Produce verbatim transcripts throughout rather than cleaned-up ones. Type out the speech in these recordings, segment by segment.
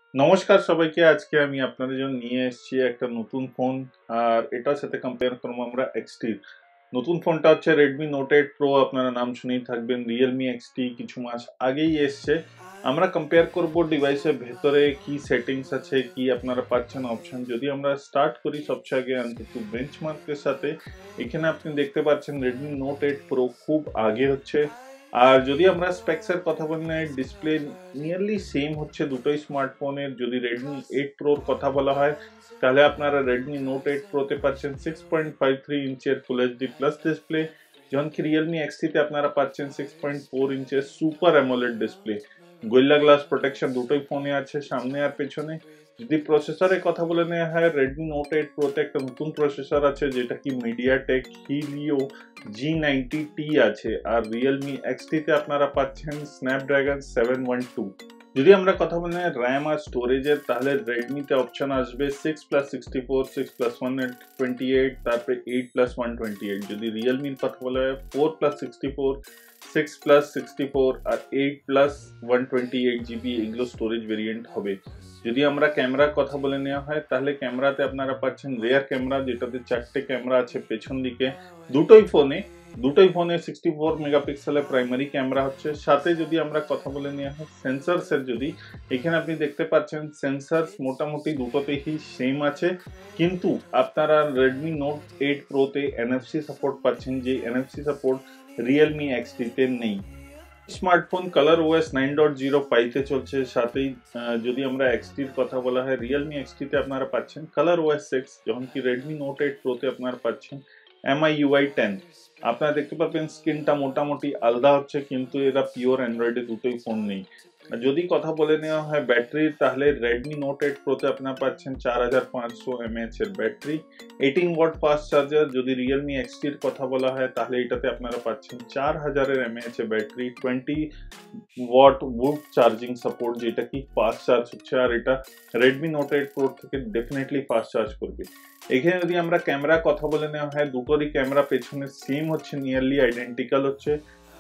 নমস্কার সবাইকে। আজকে আমি আপনাদের জন্য নিয়ে এসেছি একটা নতুন ফোন, আর এটার সাথে কম্পেয়ার করবো আমরা এক্সটির। নতুন ফোনটা হচ্ছে রেডমি নোট এইট প্রো। আপনারা নাম শুনেই থাকবেন। রিয়েলমি এক্সটি কিছু মাস আগেই এসছে। আমরা কম্পেয়ার করব ডিভাইসের ভেতরে কি সেটিংস আছে, কি আপনারা পাচ্ছেন অপশন। যদি আমরা স্টার্ট করি সবচেয়ে আগে একটু বেঞ্চমার্কের সাথে, এখানে আপনি দেখতে পাচ্ছেন রেডমি নোট এইট প্রো খুব আগে হচ্ছে। আর যদি আমরা স্পেক্সের কথা বলি, ডিসপ্লে নিয়ারলি সেম হচ্ছে দুটোই স্মার্টফোনের। যদি রেডমি এইট প্রোর কথা বলা হয় তাহলে আপনারা রেডমি নোট এইট প্রোতে পাচ্ছেন সিক্স পয়েন্ট ফাইভ থ্রি ইঞ্চের ফুল এইচডি প্লাস ডিসপ্লে, যখন কি রিয়েলমি এক্সটিতে আপনারা পাচ্ছেন সিক্স পয়েন্ট ফোর ইঞ্চের super AMOLED display. Gorilla glass protection দুটোই ফোনে আছে, সামনে আর পেছনে। যদি প্রসেসরের কথা বলে নেওয়া হয়, রেডমি নোট এইট প্রোতে একটা নতুন প্রসেসর আছে যেটা কি MediaTek Helio G ninety T আছে, আর রিয়েলমি এক্সটিতে আপনারা পাচ্ছেন স্ন্যাপড্রাগন সেভেন ওয়ান টু। যদি আমরা কথা বলি র্যাম আর স্টোরেজের, তাহলে রেডমিতে অপশন আসবে six plus sixty four, six plus one twenty eight, তারপরে eight plus one twenty eight. যদি রিয়েলমির কথা বলা হয় four plus sixty four, six plus sixty four আর eight plus one twenty eight GB এগুলো স্টোরেজ ভেরিয়েন্ট হবে। যদি আমরা ক্যামেরার কথা বলে নেওয়া হয় তাহলে ক্যামেরাতে আপনারা পাচ্ছেন রেয়ার ক্যামেরা, যেটাতে চারটে ক্যামেরা আছে পেছন দিকে। দুটোই ফোনে দুটোই ফোনে সিক্সটি ফোর মেগাপিক্সেলের প্রাইমারি ক্যামেরা হচ্ছে। সাথে যদি আমরা কথা বলে নেওয়া হয় সেন্সারসের, যদি এখানে আপনি দেখতে পাচ্ছেন সেন্সার্স মোটামুটি দুটোতেই সেম আছে, কিন্তু আপনারা রেডমি নোট এইট প্রোতে এনএফসি সাপোর্ট পাচ্ছেন, যে এনএফসি সাপোর্ট রিয়েলমি এক্সটিতে নেই। Smartphone colour OS nine dot zero পাইতে চলছে। সাথেই যদি আমরা এক্সটির কথা বলা হয়, রিয়েলমি এক্সটিতে আপনারা পাচ্ছেন কালার ওএস সিক্স, যখন কি রেডমি নোট এইট প্রোতে আপনারা পাচ্ছেন এমআই ইউআই টেন। আপনারা দেখতে পাবেন স্ক্রিনটা মোটামুটি আলাদা হচ্ছে, কিন্তু এরা পিওর অ্যান্ড্রয়েডে দুটোই ফোন নেই। যদি কথা বলে নেওয়া হয় ব্যাটারির, তাহলে রেডমি নোট এইট প্রোতে আপনারা পাচ্ছেন চার হাজার পাঁচশো এমএএইচ এর battery, eighteen watt fast charger. যদি রিয়েলমি এক্সটির কথা বলা হয় তাহলে এটাতে আপনারা পাচ্ছেন চার হাজারের এমএএইচ এর ব্যাটারি, টোয়েন্টি ওয়াট উড চার্জিং সাপোর্ট, যেটা কি ফাস্ট চার্জ হচ্ছে, আর এটা রেডমি নোট এইট প্রো থেকে ডেফিনেটলি ফাস্ট চার্জ করবে। এখানে যদি আমরা ক্যামেরা কথা বলে নেওয়া হয়, দুটোরই ক্যামেরা পেছনে সেম হচ্ছে, নিয়ারলি আইডেন্টিক্যাল হচ্ছে।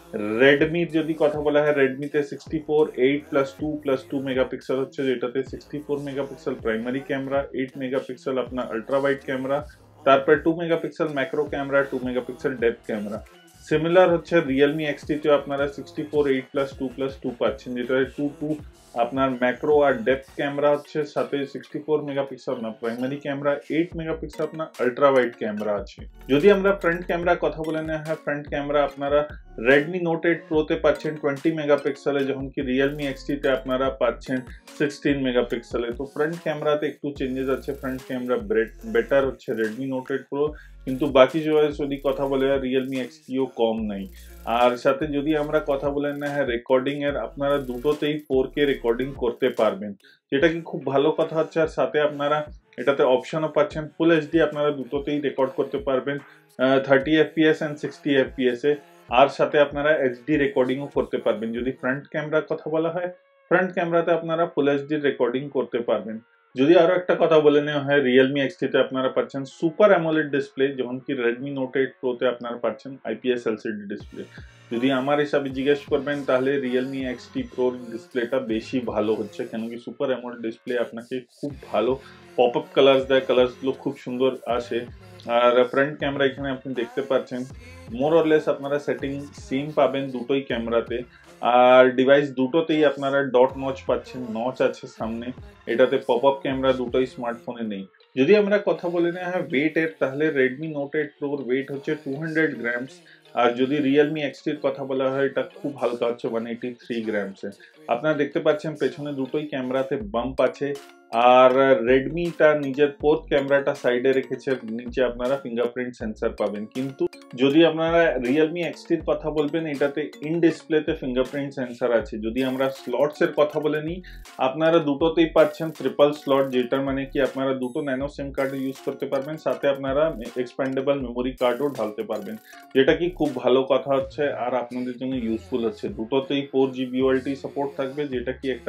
রেডমির যদি কথা বলা হয়, রেডমিতে sixty four eight plus two plus two megapixel হচ্ছে, যেটাতে sixty four megapixel primary camera, eight megapixel আপনার আল্ট্রা ওয়াইড ক্যামেরা, তারপর two megapixel macro camera, two megapixel depth camera. Similar হচ্ছে রিয়েলমি এক্সটিতে আপনারা sixty four eight plus two plus two পাচ্ছেন, যেটা two two আপনার ম্যাক্রো আর ডেপথ ক্যামেরা হচ্ছে, সাথে সিক্সটি ফোর মেগাপিক্সেল আপনার প্রাইমারি ক্যামেরা, এইট মেগাপিক্সেল আপনার আল্ট্রা ওয়াইড ক্যামেরা আছে। যদি আমরা ফ্রন্ট ক্যামেরা কথা বলে নেওয়া হয়, ফ্রন্ট ক্যামেরা আপনারা রেডমি নোট এইট প্রোতে পাচ্ছেন টোয়েন্টি মেগাপিক্সেলে, যখন কি রিয়েলমি এক্সটিতে আপনারা পাচ্ছেন সিক্সটিন মেগাপিক্সেলে। তো ফ্রন্ট ক্যামেরাতে একটু চেঞ্জেস আছে, ফ্রন্ট ক্যামেরা বেটার হচ্ছে রেডমি নোট এইট প্রো, কিন্তু বাকি যদি কথা বলে রিয়েলমি এক্সটিও কম নাই। আর সাথে যদি আমরা কথা বলে না হ্যাঁ রেকর্ডিং এর, আপনারা দুটোতেই ফোর কে রেকর্ডিং করতে পারবেন, যেটা কি খুব ভালো কথা হচ্ছে। আর সাথে আপনারা এটাতে অপশনও পাচ্ছেন ফুল এইচডি, আপনারা দুটোতেই রেকর্ড করতে পারবেন thirty FPS and sixty FPS এ। আর সাথে আপনারা এইচডি রেকর্ডিংও করতে পারবেন। যদি ফ্রন্ট ক্যামেরার কথা বলা হয়, ফ্রন্ট ক্যামেরাতে আপনারা ফুল এইচডি রেকর্ডিং করতে পারবেন। যদি আরো একটা কথা বলে নেওয়া হয়, রিয়েলমি এক্সটিতে আপনারা পাচ্ছেন সুপার অ্যামোলেড ডিসপ্লে, যখন কি রেডমি নোট এইট প্রোতে আপনারা পাচ্ছেন আইপিএস এলসিডি ডিসপ্লে। যদি আমার হিসাবে জিজ্ঞেস করবেন তাহলে রিয়েলমি এক্সটি প্রোর ডিসপ্লেটা বেশি ভালো হচ্ছে, কেন কি সুপার অ্যামোলেড ডিসপ্লে আপনাকে খুব ভালো পপ আপ কালার্স দেয়, কালার্সগুলো খুব সুন্দর আসে। আর ফ্রন্ট ক্যামেরা এখানে আপনি দেখতে পাচ্ছেন মোর অর লেস আপনারা সেটিং সেম পাবেন দুটোই ক্যামেরাতে। আর ডিভাইস দুটোতেই আপনারা ডট নচ পাচ্ছেন, নচ আছে সামনে। এটাতে পপ আপ ক্যামেরা দুটোই স্মার্টফোনে নেই। যদি আমরা কথা বলে নেওয়া হয় ওয়েট এর, তাহলে রেডমি নোট এইট প্রোর ওয়েট হচ্ছে টু হান্ড্রেড গ্রামস। আর যদি রিয়েলমি এক্সটির কথা বলা হয়, এটা খুব হালকা হচ্ছে ওয়ান এইটি থ্রি গ্রামসে। আপনারা দেখতে পাচ্ছেন পেছনে দুটোই ক্যামেরাতে বাম্প আছে। আর রেডমিটা নিজের ফোর্থ ক্যামেরাটা সাইডে রেখেছে, নিচে আপনারা ফিঙ্গারপ্রিন্ট সেন্সর পাবেন। কিন্তু যদি আপনারা রিয়েলমি এক্সটির কথা বলবেন, এটাতে ইন ডিসপ্লেতে ফিঙ্গারপ্রিন্ট সেন্সর আছে। যদি আমরা স্লটস এর কথা বলে নিই, আপনারা দুটোতেই পাচ্ছেন ট্রিপল স্লট, যেটার মানে কি আপনারা দুটো ন্যানো সিম কার্ড ইউজ করতে পারবেন, সাথে আপনারা এক্সপ্যান্ডেবল মেমোরি কার্ডও ঢালতে পারবেন, যেটা কি খুব ভালো কথা হচ্ছে আর আপনাদের জন্য ইউজফুল হচ্ছে। দুটোতেই ফোর জিবি ওএলটি সাপোর্ট থাকবে, যেটা কি একটা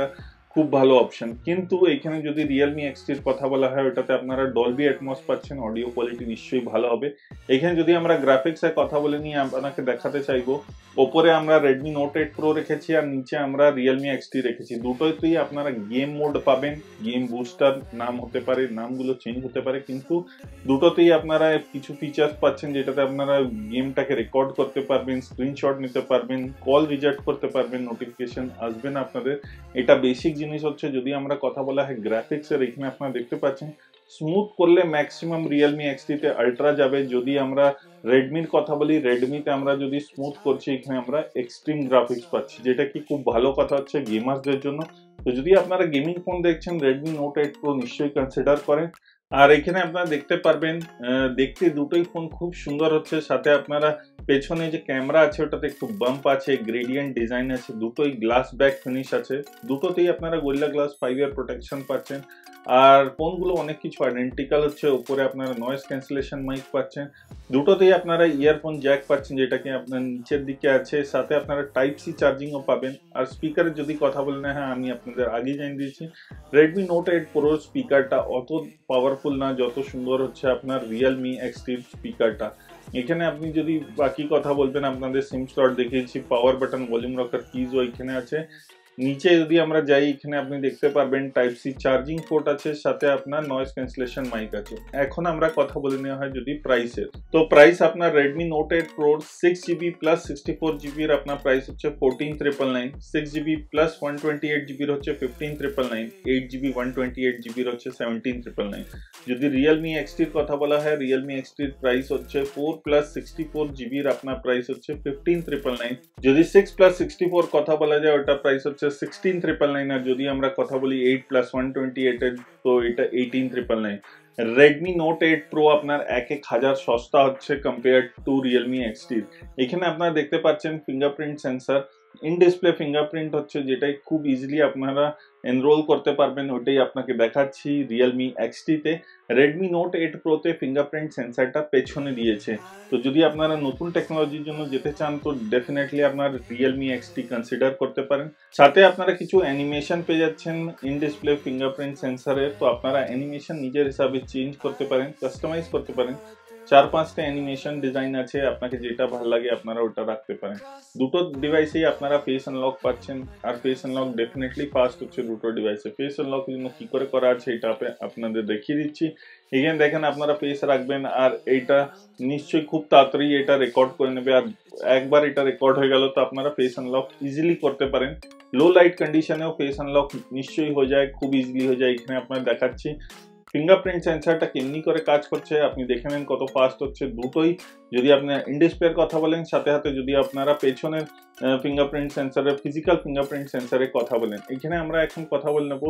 খুব ভালো অপশন। কিন্তু এখানে যদি রিয়েলমি এক্সটির কথা বলা হয়, ওটাতে আপনারা ডলবি অ্যাটমস পাচ্ছেন, অডিও কোয়ালিটি নিশ্চয়ই ভালো হবে। এখানে যদি আমরা গ্রাফিক্সের কথা বলে নিয়ে আপনাকে দেখাতে চাইবো, ওপরে আমরা রেডমি নোট এইট প্রো রেখেছি আর নিচে আমরা রিয়েলমি এক্সটি রেখেছি। দুটোতেই আপনারা গেম মোড পাবেন, গেম বুস্টার নাম হতে পারে, নামগুলো চেঞ্জ হতে পারে, কিন্তু দুটোতেই আপনারা কিছু ফিচার্স পাচ্ছেন যেটাতে আপনারা গেমটাকে রেকর্ড করতে পারবেন, স্ক্রিনশট নিতে পারবেন, কল রিজেক্ট করতে পারবেন, নোটিফিকেশন আসবে না আপনাদের। এটা বেসিক জিনিস হচ্ছে। যদি আমরা কথা বলা হয় গ্রাফিক্সের, এখানে আপনারা দেখতে পাচ্ছেন স্মুথ করলে ম্যাক্সিমাম রিয়েলমি এক্সটিতে আলট্রা যাবে। যদি আমরা রেডমির কথা বলি, রেডমিতে আমরা যদি স্মুথ করছি, এখানে আমরা এক্সট্রিম গ্রাফিক্স পাচ্ছি, যেটা কি খুব ভালো কথা হচ্ছে গেমার্সদের জন্য। তো যদি আপনারা গেমিং ফোন দেখছেন, রেডমি নোট এইট প্রো নিশ্চয়ই কনসিডার করেন। আর এখানে আপনারা দেখতে পারবেন দেখতে দুটোই ফোন খুব সুন্দর হচ্ছে। সাথে আপনারা পেছনে যে ক্যামেরা আছে ওটাতে একটু বাম্প আছে, গ্রেডিয়েন্ট ডিজাইন আছে, দুটোই গ্লাস ব্যাক ফিনিশ আছে, দুটোতেই আপনারা গোরিল্লা গ্লাস ফাইভ ইয়ার প্রোটেকশন পাচ্ছেন। আর ফোনগুলো অনেক কিছু আইডেন্টিক্যাল হচ্ছে। উপরে আপনারা নয়েজ ক্যান্সেলেশন মাইক পাচ্ছেন, দুটোতেই আপনারা ইয়ারফোন জ্যাক পাচ্ছেন, যেটাকে আপনার নিচের দিকে আছে। সাথে আপনারা টাইপ সি চার্জিংও পাবেন। আর স্পিকারের যদি কথা বলেন, হ্যাঁ আমি আপনাদের আগে জানিয়ে দিয়েছি রেডমি নোট এইট প্রোর স্পিকারটা অত পাওয়ারফুল না যত সুন্দর হচ্ছে আপনার রিয়েলমি এক্সটির স্পিকারটা। এখানে আপনি যদি বাকি কথা বলবেন, আপনাদের সিম স্লট দেখিয়েছি, পাওয়ার বাটন, ভলিউম রকার কিজও এখানে আছে। নিচে যদি আমরা যাই, এখানে আপনি দেখতে পারবেন টাইপ সি চার্জিং পোর্ট আছে, সাথে আপনার নয়েজ ক্যান্সেলেশন মাইক আছে। এখন আমরা কথা বলে নেওয়া হয় যদি প্রাইসের, তো প্রাইস আপনার রেডমি নোট এইট প্রোর six GB plus sixty four জিবির আপনার প্রাইস হচ্ছে fourteen triple nine, six GB plus one twenty eight জিবির হচ্ছে fifteen triple nine, eight GB one twenty eight জিবির হচ্ছে সেভেন্টিন ট্রিপল নাইন। যদি রিয়েলমি এক্সটির কথা বলা হয়, রিয়েলমি এক্সটির প্রাইস হচ্ছে ফোর প্লাস সিক্সটি ফোর জিবির আপনার প্রাইস হচ্ছে ফিফটিন ট্রিপল নাইন। যদি সিক্স প্লাস সিক্সটি ফোর কথা বলা যায়, ওটার প্রাইস হচ্ছে সিক্সটিন ট্রিপল নাইন। আর যদি আমরা কথা বলি eight plus one twenty eight এর, তো এটা eighteen triple nine. Redmi note eight pro আপনার এক এক হাজার সস্তা হচ্ছে কম্পেয়ার টু রিয়েলমি এক্সটির। এখানে আপনারা দেখতে পাচ্ছেন fingerprint sensor, in display fingerprint হচ্ছে, যেটাই খুব ইজিলি আপনারা এনরোল করতে পারবেন, ওইটাই আপনাকে দেখাচ্ছি রিয়েলমি এক্সটিতে। রেডমি নোট এইট প্রোতে ফিঙ্গারপ্রিন্ট সেন্সারটা পেছনে দিয়েছে। তো যদি আপনারা নতুন টেকনোলজির জন্য যেতে চান, তো ডেফিনেটলি আপনার রিয়েলমি এক্সটি কনসিডার করতে পারেন। সাথে আপনারা কিছু অ্যানিমেশন পেয়ে যাচ্ছেন ইন ডিসপ্লে ফিঙ্গারপ্রিন্ট সেন্সারের, তো আপনারা অ্যানিমেশন নিজের হিসাবে চেঞ্জ করতে পারেন, কাস্টমাইজ করতে পারেন। চার পাঁচটা অ্যানিমেশন ডিজাইন আছে, আপনাকে যেটা ভালো লাগে আপনারা ওটা রাখতে পারেন। দুটো ডিভাইসেই আপনারা ফেস আনলক পাচ্ছেন, আর ফেস আনলক ডেফিনেটলি ফাস্ট হচ্ছে দুটো ডিভাইসে। ফেস আনলক জন্য কি করে করা আছে এটা আপনাদের দেখিয়ে দিচ্ছি। এখানে দেখেন আপনারা ফেস রাখবেন, আর এইটা নিশ্চয়ই খুব তাড়াতাড়ি এটা রেকর্ড করে নেবে। আর একবার এটা রেকর্ড হয়ে গেল তো আপনারা ফেস আনলক ইজিলি করতে পারেন। লো লাইট কন্ডিশনেও ফেস আনলক নিশ্চয়ই হয়ে যায়, খুব ইজিলি হয়ে যায়। এখানে আপনারা দেখাচ্ছি ফিঙ্গারপ্রিন্ট সেন্সারটা কেমনি করে কাজ করছে, আপনি দেখে নেন কত ফাস্ট হচ্ছে দুটোই। যদি আপনার ইন ডিসপ্লের কথা বলেন, সাথে সাথে যদি আপনারা পেছনের ফিঙ্গারপ্রিন্ট সেন্সারের, ফিজিক্যাল ফিঙ্গারপ্রিন্ট সেন্সারের কথা বলেন, এখানে আমরা এখন কথা বলে নেব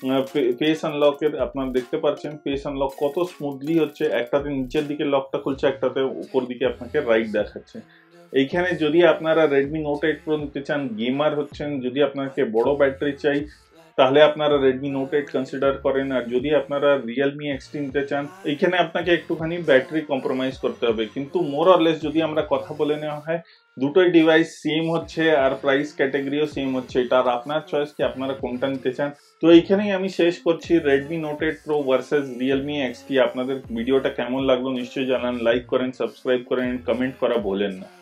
ফেস আনলকের। আপনারা দেখতে পাচ্ছেন ফেস আনলক কত স্মুথলি হচ্ছে, একটাতে নিচের দিকে লকটা খুলছে, একটাতে উপর দিকে আপনাকে রাইট দেখাচ্ছে। এইখানে যদি আপনারা রেডমি নোট এইট প্রো নিতে চান, গেমার হচ্ছেন, যদি আপনাকে বড় ব্যাটারি চাই, তাহলে আপনারা রেডমি নোট এইট কনসিডার করেন। আর যদি আপনারা রিয়েলমি এক্সটি নিতে চান, এইখানে আপনাকে একটুখানি ব্যাটারি কম্প্রোমাইজ করতে হবে। কিন্তু মোর অর লেস যদি আমরা কথা বলে নেওয়া হয়, দুটোই ডিভাইস সেম হচ্ছে আর প্রাইস ক্যাটাগরিও সেম হচ্ছে। এটা আর আপনার চয়েস কি আপনারা কোনটা নিতে চান। তো এইখানেই আমি শেষ করছি Redmi note eight pro versus Realme XT. আপনাদের ভিডিওটা কেমন লাগলো নিশ্চয়ই জানান, লাইক করেন, সাবস্ক্রাইব করেন, কমেন্ট করা ভুলেন না।